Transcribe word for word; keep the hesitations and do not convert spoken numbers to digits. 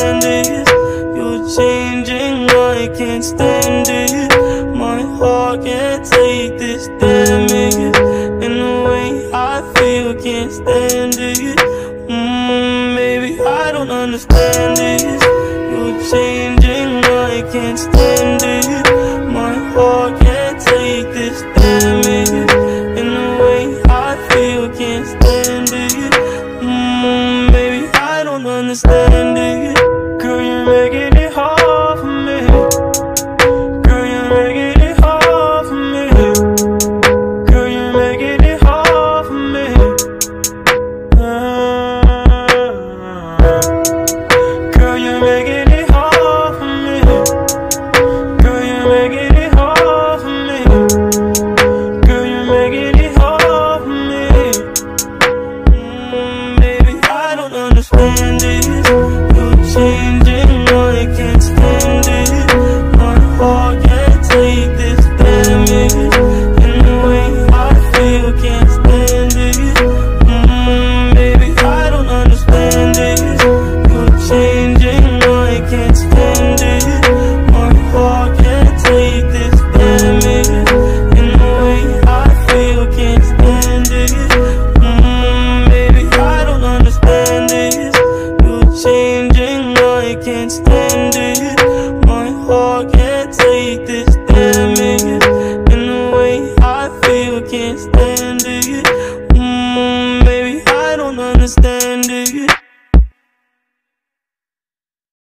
understand this. You're changing, I can't stand it. My heart can't take this damage, and the way I feel, can't stand it. Mmm, maybe I don't understand this. You're changing, I can't stand it. My heart can't take this damage, and the way I feel, can't stand it. Mmm, maybe I don't understand it. Girl, you're making it hard for me. Girl, you're making it hard for me. Girl, you're making it hard for me. Ah. Girl, you're making it hard for me. Girl, you're making it hard for me. Girl, you're making it hard for me. Mm, baby, I don't understand this. You're changing, I can't stand it. My heart can't take this damage, and the way I feel, can't stand it. Mm, baby, I don't understand this. You're changing, I can't stand it. My heart can't take this damage, and the way I feel, can't stand it. Mm, baby, I don't understand this. You're changing, I can't stand it.